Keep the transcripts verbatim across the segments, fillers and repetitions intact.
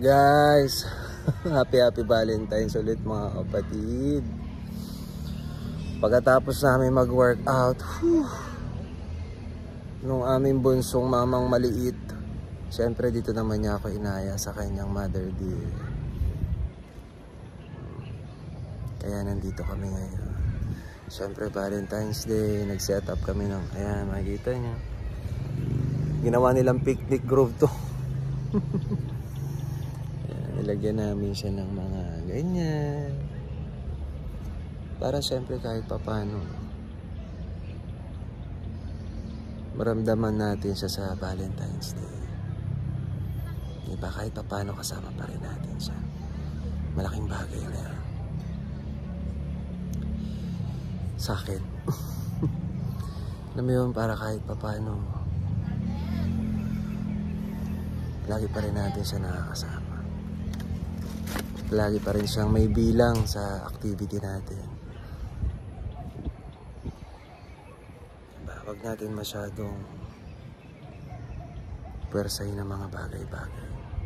Guys, happy happy Valentine's ulit mga kapatid. Pagkatapos namin mag-workout, nung aming bunsong mamang maliit, siyempre dito naman niya ako inaya sa kanyang mother dear. Kaya nandito kami ngayon. Siyempre Valentine's Day, nag-set up kami ng, ayan makikita niyo. Ginawa nilang picnic grove to. Nilagyan namin siya ng mga ganyan para siyempre kahit papano maramdaman natin siya sa Valentine's Day, diba? Kahit papano kasama pa rin natin siya. Malaking bagay na yun sa akin. Alam mo yun, para kahit papano lagi pa rin natin siya nakakasama. Lagi pa rin siyang may bilang sa activity natin. Diba? Huwag natin masyadong pwersahin ng mga bagay-bagay.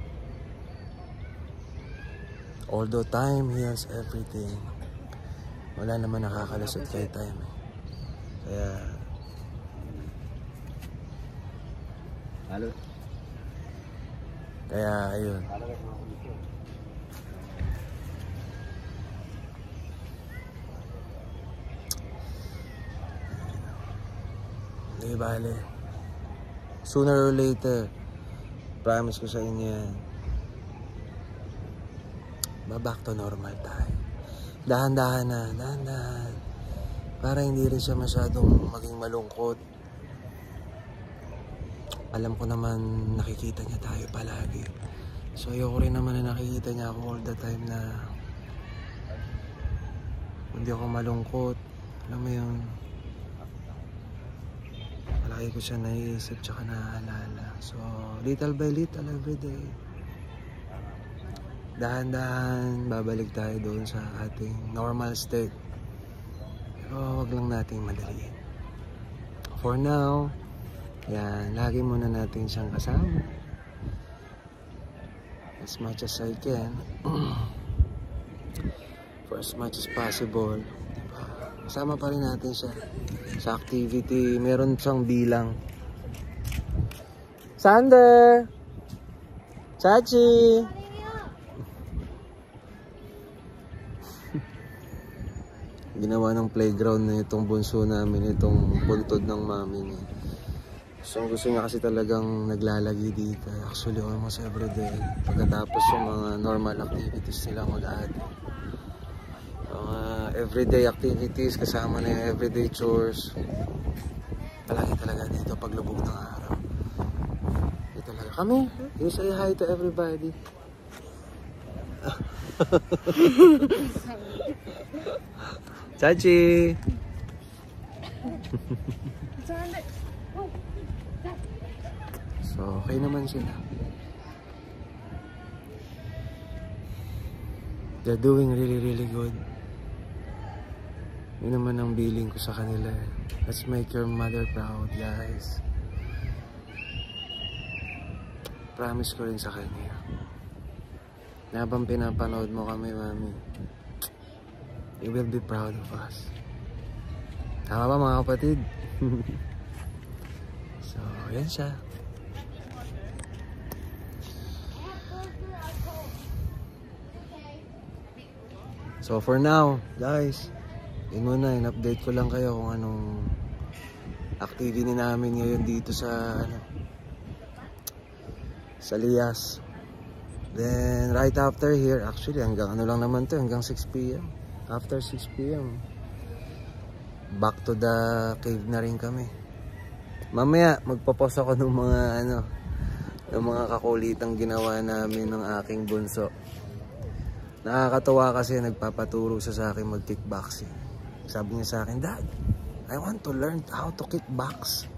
Although time heals everything, wala naman nakakalusot kay time eh. Kaya Halo. Kaya ayun. Hindi bale. Sooner or later, promise ko sa inyo yan, ba-back to normal tayo. Dahan-dahan na, dahan-dahan. Para hindi rin siya masyadong maging malungkot. Alam ko naman nakikita niya tayo palagi. So ayoko rin naman na nakikita niya ako all the time na hindi ako malungkot. Alam mo yun, palagi ko siya naiisip tsaka naaalala. So little by little every day, dahan-dahan babalik tayo doon sa ating normal state. Pero wag lang nating madaliin. For now, yan, lagi muna natin siyang kasama as much as I can. For as much as possible, diba? Kasama pa rin natin siya sa activity. Meron siyang bilang. Sander! Chachi! Ginawa ng playground na itong bunso namin, itong buntod ng mami niya. So gusto niya kasi talagang naglalagi dito. Actually almost everyday. Pagkatapos yung mga normal activities nila mag-ate. Mga uh, everyday activities kasama na yung everyday chores. Palagi talaga dito paglubog ng araw. Dito talaga kami. You say hi to everybody. Chachi! So, okay naman sila. They're doing really, really good. Yun naman ang feeling ko sa kanila. Let's make your mother proud, guys. Promise ko rin sa kanya na habang pinapanood mo kami, mami, you will be proud of us. Tama ba mga kapatid? So, yan siya. So for now, guys, yun muna, in-update ko lang kayo kung anong activity namin ngayon dito sa ano, sa Lias. Then right after here, actually hanggang ano lang naman to, hanggang six p m After six p m back to the cave na rin kami. Mamaya magpo-post ako ng mga ano, ng mga kakulitang ginawa namin ng aking bunso. Nakakatawa kasi nagpapaturo siya sa akin mag-kickboxing. Sabi niya sa akin, Dad, I want to learn how to kickbox.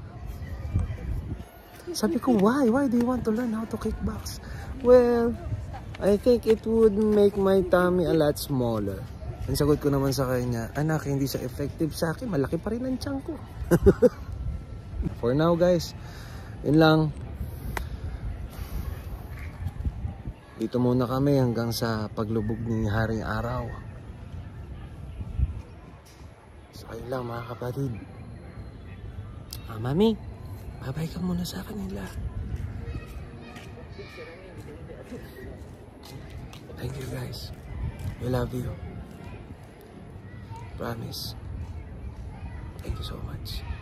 Sabi ko, why? Why do you want to learn how to kickbox? Well, I think it would make my tummy a lot smaller. Ang sagot ko naman sa kanya, anak, hindi siya effective sa akin. Malaki pa rin ang tiyan ko. For now, guys, yun lang. Dito muna kami hanggang sa paglubog ni Haring Araw. So ayun lang mga kapatid. Ah, Mami, babay ka muna sa kanila. Thank you guys. We love you. Promise. Thank you so much.